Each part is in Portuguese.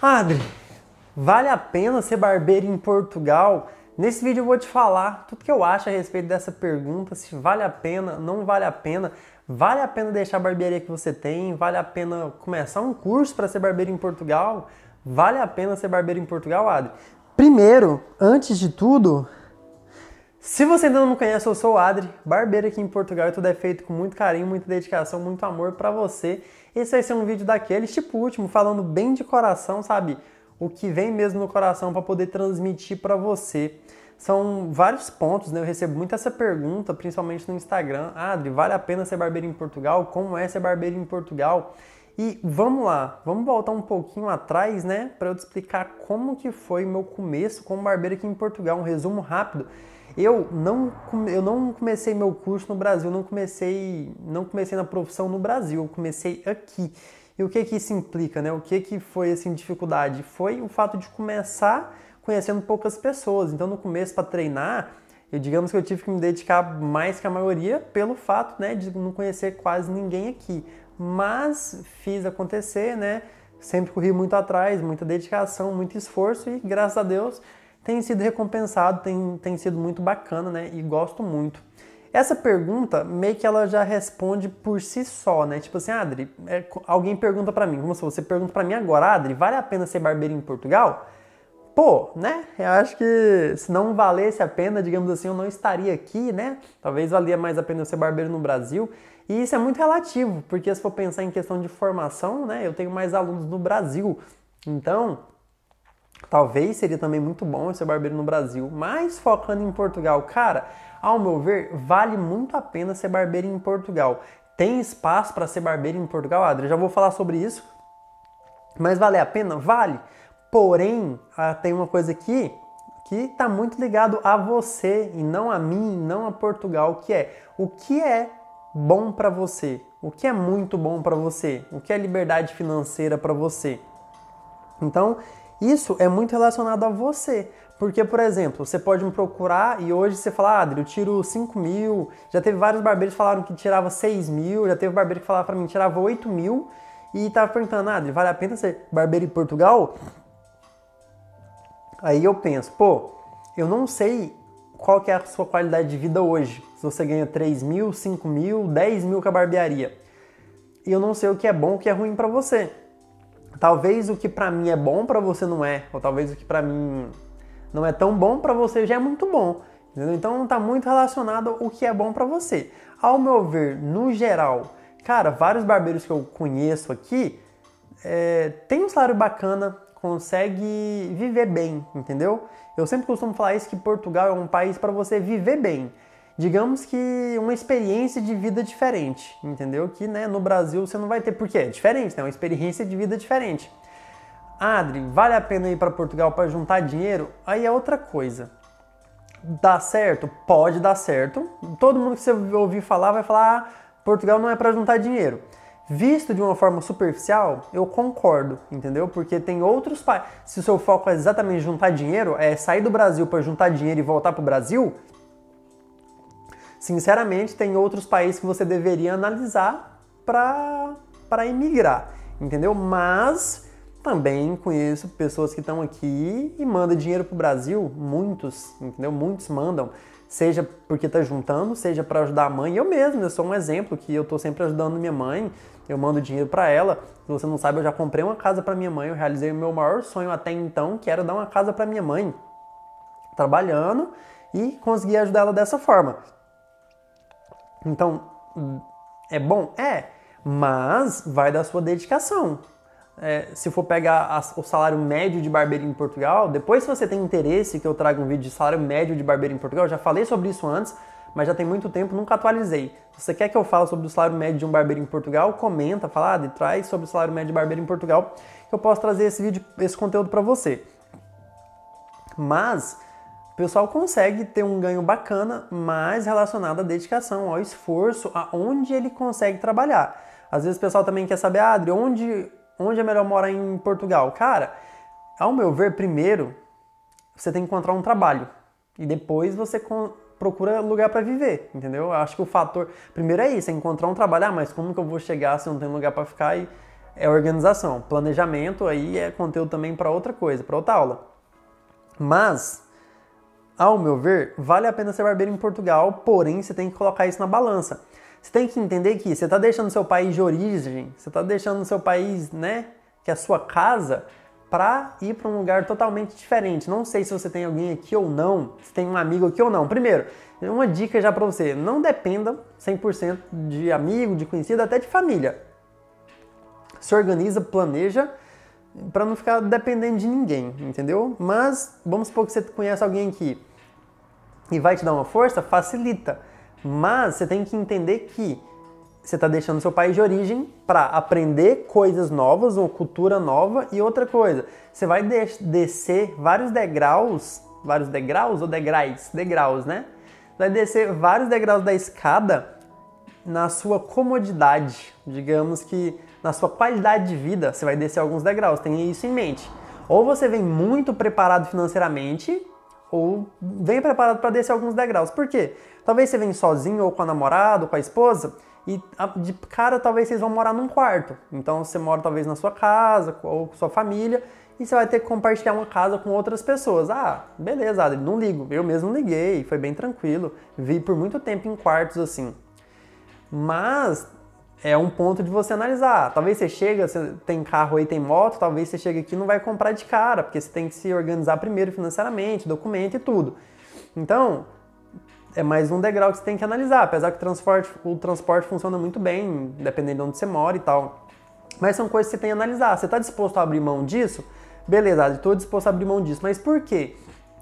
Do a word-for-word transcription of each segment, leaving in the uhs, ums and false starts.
Adri, vale a pena ser barbeiro em Portugal? Nesse vídeo eu vou te falar tudo que eu acho a respeito dessa pergunta, se vale a pena, não vale a pena, vale a pena deixar a barbearia que você tem, vale a pena começar um curso para ser barbeiro em Portugal, vale a pena ser barbeiro em Portugal, Adri? Primeiro, antes de tudo, se você ainda não me conhece, eu sou o Adri, barbeiro aqui em Portugal e tudo é feito com muito carinho, muita dedicação, muito amor pra você. Esse vai ser um vídeo daqueles, tipo o último, falando bem de coração, sabe? O que vem mesmo no coração para poder transmitir pra você. São vários pontos, né? Eu recebo muito essa pergunta, principalmente no Instagram. Adri, vale a pena ser barbeiro em Portugal? Como é ser barbeiro em Portugal? E vamos lá, vamos voltar um pouquinho atrás, né? Para eu te explicar como que foi meu começo como barbeiro aqui em Portugal. Um resumo rápido. Eu não, eu não comecei meu curso no Brasil, não comecei, não comecei na profissão no Brasil, eu comecei aqui. E o que que isso implica, né? O que que foi assim dificuldade? Foi o fato de começar conhecendo poucas pessoas. Então no começo para treinar, eu digamos que eu tive que me dedicar mais que a maioria pelo fato, né, de não conhecer quase ninguém aqui. Mas fiz acontecer, né? Sempre corri muito atrás, muita dedicação, muito esforço e graças a Deus tem sido recompensado, tem, tem sido muito bacana, né? E gosto muito. Essa pergunta, meio que ela já responde por si só, né? Tipo assim, Adri, é, alguém pergunta pra mim, como se você pergunta pra mim agora, Adri, vale a pena ser barbeiro em Portugal? Pô, né? Eu acho que se não valesse a pena, digamos assim, eu não estaria aqui, né? Talvez valia mais a pena eu ser barbeiro no Brasil. E isso é muito relativo, porque se for pensar em questão de formação, né? Eu tenho mais alunos no Brasil. Então, talvez seria também muito bom eu ser barbeiro no Brasil, mas focando em Portugal, cara, ao meu ver, vale muito a pena ser barbeiro em Portugal. Tem espaço para ser barbeiro em Portugal, Adri? Já vou falar sobre isso, mas vale a pena? Vale. Porém, tem uma coisa aqui que está muito ligado a você e não a mim, não a Portugal, que é o que é bom para você, o que é muito bom para você, o que é liberdade financeira para você. Então, isso é muito relacionado a você, porque, por exemplo, você pode me procurar e hoje você fala, ah, Adri, eu tiro cinco mil, já teve vários barbeiros que falaram que tirava seis mil, já teve barbeiro que falava pra mim que tirava oito mil e tava perguntando, Adri, vale a pena ser barbeiro em Portugal? Aí eu penso, pô, eu não sei qual que é a sua qualidade de vida hoje, se você ganha três mil, cinco mil, dez mil com a barbearia, e eu não sei o que é bom e o que é ruim pra você. Talvez o que pra mim é bom pra você não é, ou talvez o que pra mim não é tão bom pra você já é muito bom, entendeu? Então tá muito relacionado ao que é bom pra você. Ao meu ver, no geral, cara, vários barbeiros que eu conheço aqui é, tem um salário bacana, consegue viver bem, entendeu? Eu sempre costumo falar isso, que Portugal é um país pra você viver bem. Digamos que uma experiência de vida diferente, entendeu? Que, né, no Brasil você não vai ter, porque é diferente, né? Uma experiência de vida diferente. Adri, vale a pena ir para Portugal para juntar dinheiro? Aí é outra coisa. Dá certo? Pode dar certo. Todo mundo que você ouvir falar vai falar, ah, Portugal não é para juntar dinheiro. Visto de uma forma superficial, eu concordo, entendeu? Porque tem outros países. Se o seu foco é exatamente juntar dinheiro, é sair do Brasil para juntar dinheiro e voltar para o Brasil, sinceramente, tem outros países que você deveria analisar para emigrar, entendeu? Mas também conheço pessoas que estão aqui e mandam dinheiro para o Brasil, muitos, entendeu? Muitos mandam, seja porque está juntando, seja para ajudar a mãe. Eu mesmo, eu sou um exemplo que eu estou sempre ajudando minha mãe, eu mando dinheiro para ela. Se você não sabe, eu já comprei uma casa para minha mãe, eu realizei o meu maior sonho até então, que era dar uma casa para minha mãe, trabalhando e conseguir ajudar ela dessa forma. Então, é bom? É, mas vai da sua dedicação. É, se for pegar a, o salário médio de barbeiro em Portugal, depois se você tem interesse que eu traga um vídeo de salário médio de barbeiro em Portugal, eu já falei sobre isso antes, mas já tem muito tempo, nunca atualizei. Se você quer que eu fale sobre o salário médio de um barbeiro em Portugal, comenta, fala, ah, traz sobre o salário médio de barbeiro em Portugal, que eu posso trazer esse vídeo, esse conteúdo para você. Mas o pessoal consegue ter um ganho bacana, mais relacionado à dedicação, ao esforço, aonde ele consegue trabalhar. Às vezes o pessoal também quer saber, ah, Adri, onde, onde é melhor morar em Portugal? Cara, ao meu ver, primeiro, você tem que encontrar um trabalho. E depois você procura lugar para viver, entendeu? Eu acho que o fator, primeiro é isso, é encontrar um trabalho. Ah, mas como que eu vou chegar se eu não tenho lugar para ficar? E é organização. Planejamento aí é conteúdo também para outra coisa, para outra aula. Mas, ao meu ver, vale a pena ser barbeiro em Portugal, porém você tem que colocar isso na balança. Você tem que entender que você está deixando seu país de origem, você está deixando seu país, né, que é a sua casa, para ir para um lugar totalmente diferente. Não sei se você tem alguém aqui ou não, se tem um amigo aqui ou não. Primeiro, uma dica já para você, não dependa cem por cento de amigo, de conhecido, até de família. Se organiza, planeja, para não ficar dependendo de ninguém, entendeu? Mas vamos supor que você conhece alguém aqui e vai te dar uma força, facilita. Mas você tem que entender que você está deixando seu país de origem para aprender coisas novas, uma cultura nova e outra coisa. Você vai de descer vários degraus, vários degraus ou degraus? Degraus, né? Vai descer vários degraus da escada na sua comodidade, digamos que na sua qualidade de vida, você vai descer alguns degraus, tenha isso em mente. Ou você vem muito preparado financeiramente, ou vem preparado para descer alguns degraus. Por quê? Talvez você venha sozinho, ou com a namorada, ou com a esposa, e de cara talvez vocês vão morar num quarto. Então você mora talvez na sua casa, ou com sua família, e você vai ter que compartilhar uma casa com outras pessoas. Ah, beleza, Adri, não ligo. Eu mesmo liguei, foi bem tranquilo. Vi por muito tempo em quartos assim. Mas é um ponto de você analisar. Talvez você chega, você tem carro aí, tem moto, talvez você chega aqui e não vai comprar de cara, porque você tem que se organizar primeiro financeiramente, documento e tudo. Então, é mais um degrau que você tem que analisar, apesar que o transporte, o transporte funciona muito bem, dependendo de onde você mora e tal. Mas são coisas que você tem que analisar. Você está disposto a abrir mão disso? Beleza, estou disposto a abrir mão disso. Mas por quê?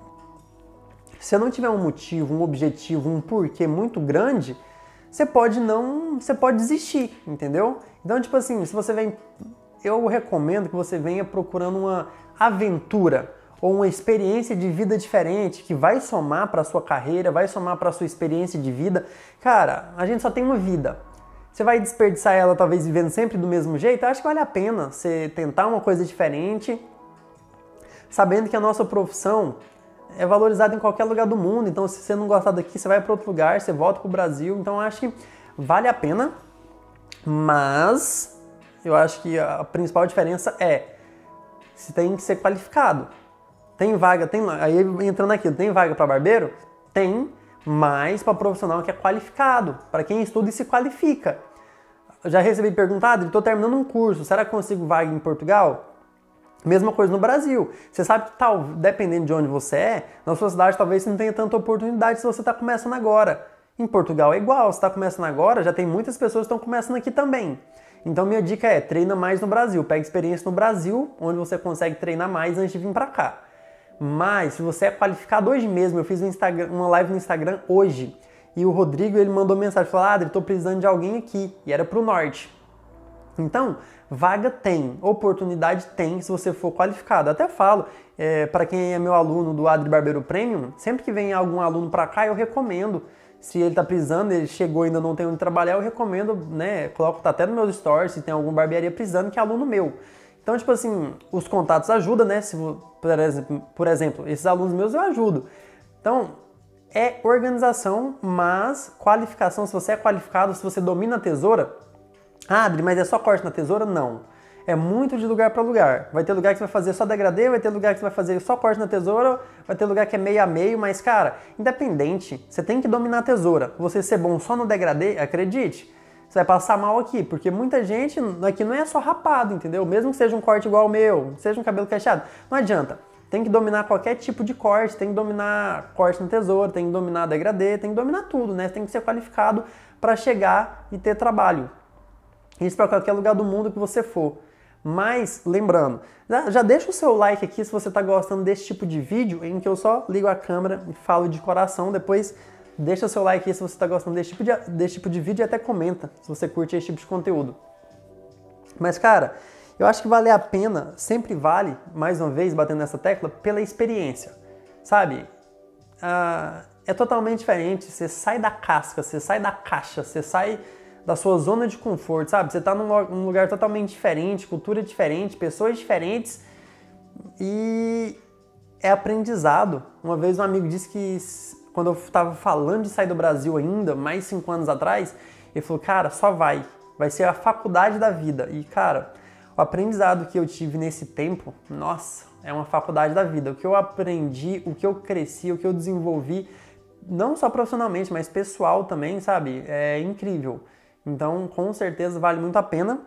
Se eu não tiver um motivo, um objetivo, um porquê muito grande, você pode não, você pode desistir, entendeu? Então, tipo assim, se você vem, eu recomendo que você venha procurando uma aventura ou uma experiência de vida diferente que vai somar para sua carreira, vai somar para sua experiência de vida. Cara, a gente só tem uma vida. Você vai desperdiçar ela talvez vivendo sempre do mesmo jeito? Eu acho que vale a pena você tentar uma coisa diferente, sabendo que a nossa profissão é valorizada em qualquer lugar do mundo. Então, se você não gostar daqui, você vai para outro lugar, você volta para o Brasil. Então, eu acho que vale a pena, mas eu acho que a principal diferença é você tem que ser qualificado. Tem vaga, tem aí entrando aqui, tem vaga para barbeiro? Tem, mas para profissional que é qualificado, para quem estuda e se qualifica. Eu já recebi perguntado, estou terminando um curso, será que consigo vaga em Portugal? Mesma coisa no Brasil. Você sabe que, tal, dependendo de onde você é, na sua cidade talvez você não tenha tanta oportunidade se você está começando agora. Em Portugal é igual, você está começando agora, já tem muitas pessoas que estão começando aqui também. Então minha dica é, treina mais no Brasil, pega experiência no Brasil, onde você consegue treinar mais antes de vir para cá. Mas se você é qualificado hoje mesmo, eu fiz um Instagram, uma live no Instagram hoje, e o Rodrigo ele mandou mensagem, falou, Adri, estou precisando de alguém aqui, e era para o norte. Então, vaga tem, oportunidade tem se você for qualificado. Até falo, é, para quem é meu aluno do Adri Barbeiro Premium, sempre que vem algum aluno para cá, eu recomendo. Se ele está precisando, ele chegou e ainda não tem onde trabalhar, eu recomendo, né, coloco tá até no meus stories, se tem alguma barbearia precisando, que é aluno meu. Então, tipo assim, os contatos ajudam, né? Se, por exemplo, por exemplo, esses alunos meus eu ajudo. Então, é organização, mas qualificação, se você é qualificado, se você domina a tesoura, ah, Adri, mas é só corte na tesoura? Não. É muito de lugar para lugar. Vai ter lugar que você vai fazer só degradê, vai ter lugar que você vai fazer só corte na tesoura, vai ter lugar que é meio a meio, mas, cara, independente, você tem que dominar a tesoura. Você ser bom só no degradê, acredite, você vai passar mal aqui, porque muita gente aqui não é só rapado, entendeu? Mesmo que seja um corte igual o meu, seja um cabelo cacheado, não adianta. Tem que dominar qualquer tipo de corte, tem que dominar corte na tesoura, tem que dominar degradê, tem que dominar tudo, né? Você tem que ser qualificado para chegar e ter trabalho. Isso para qualquer lugar do mundo que você for. Mas, lembrando, já, já deixa o seu like aqui se você está gostando desse tipo de vídeo, em que eu só ligo a câmera e falo de coração. Depois, deixa o seu like aqui se você está gostando desse tipo, de, desse tipo de vídeo e até comenta se você curte esse tipo de conteúdo. Mas, cara, eu acho que vale a pena, sempre vale, mais uma vez, batendo nessa tecla, pela experiência. Sabe? Ah, é totalmente diferente. Você sai da casca, você sai da caixa, você sai da sua zona de conforto, sabe? Você tá num lugar totalmente diferente, cultura diferente, pessoas diferentes e é aprendizado. Uma vez um amigo disse que quando eu estava falando de sair do Brasil ainda, mais cinco anos atrás, ele falou, cara, só vai. Vai ser a faculdade da vida. E, cara, o aprendizado que eu tive nesse tempo, nossa, é uma faculdade da vida. O que eu aprendi, o que eu cresci, o que eu desenvolvi, não só profissionalmente, mas pessoal também, sabe? É incrível. Então, com certeza, vale muito a pena,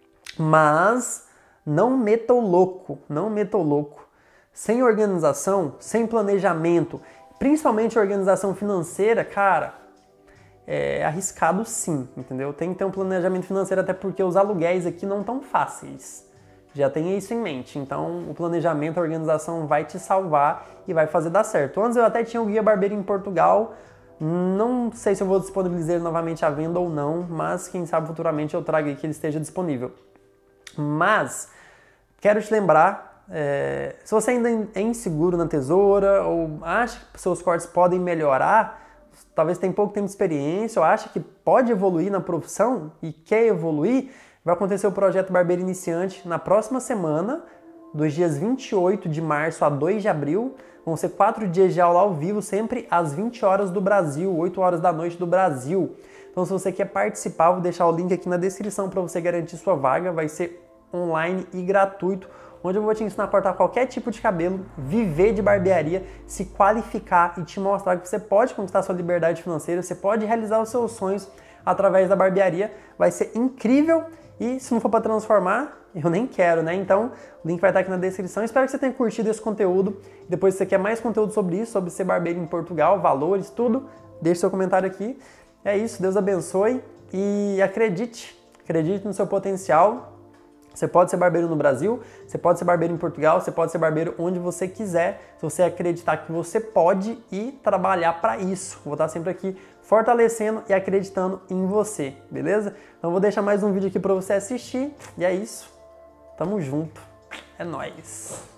mas não meta o louco, não meta o louco. Sem organização, sem planejamento, principalmente organização financeira, cara, é arriscado sim, entendeu? Tem que ter um planejamento financeiro, até porque os aluguéis aqui não tão fáceis. Já tenha isso em mente. Então, o planejamento, a organização vai te salvar e vai fazer dar certo. Antes eu até tinha o Guia Barbeiro em Portugal. Não sei se eu vou disponibilizar ele novamente à venda ou não, mas quem sabe futuramente eu trago aí que ele esteja disponível. Mas, quero te lembrar, é, se você ainda é inseguro na tesoura ou acha que seus cortes podem melhorar, talvez tenha pouco tempo de experiência ou acha que pode evoluir na profissão e quer evoluir, vai acontecer o Projeto Barbeiro Iniciante na próxima semana, dos dias vinte e oito de março a dois de abril. Vão ser quatro dias de aula ao vivo, sempre às vinte horas do Brasil, oito horas da noite do Brasil. Então, se você quer participar, vou deixar o link aqui na descrição para você garantir sua vaga. Vai ser online e gratuito, onde eu vou te ensinar a cortar qualquer tipo de cabelo, viver de barbearia, se qualificar e te mostrar que você pode conquistar sua liberdade financeira, você pode realizar os seus sonhos através da barbearia. Vai ser incrível. E se não for para transformar, eu nem quero, né? Então, o link vai estar aqui na descrição. Espero que você tenha curtido esse conteúdo. Depois, se você quer mais conteúdo sobre isso, sobre ser barbeiro em Portugal, valores, tudo, deixe seu comentário aqui. É isso, Deus abençoe e acredite, acredite no seu potencial. Você pode ser barbeiro no Brasil, você pode ser barbeiro em Portugal, você pode ser barbeiro onde você quiser, se você acreditar que você pode e trabalhar para isso. Vou estar sempre aqui fortalecendo e acreditando em você, beleza? Então vou deixar mais um vídeo aqui para você assistir e é isso. Tamo junto. É nóis.